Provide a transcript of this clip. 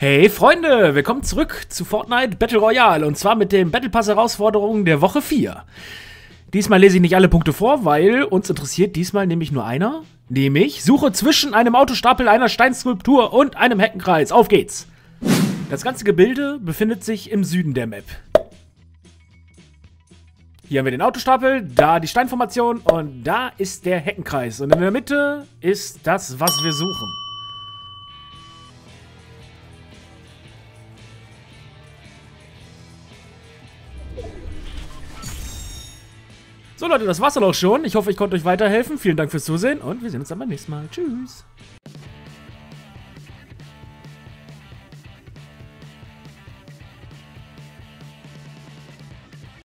Hey Freunde, willkommen zurück zu Fortnite Battle Royale und zwar mit dem Battle Pass Herausforderungen der Woche 4. Diesmal lese ich nicht alle Punkte vor, weil uns interessiert diesmal nämlich nur einer, nämlich suche zwischen einem Autostapel, einer Steinskulptur und einem Heckenkreis. Auf geht's! Das ganze Gebilde befindet sich im Süden der Map. Hier haben wir den Autostapel, da die Steinformation und da ist der Heckenkreis. Und in der Mitte ist das, was wir suchen. So Leute, das war's dann auch schon. Ich hoffe, ich konnte euch weiterhelfen. Vielen Dank fürs Zusehen und wir sehen uns dann beim nächsten Mal. Tschüss.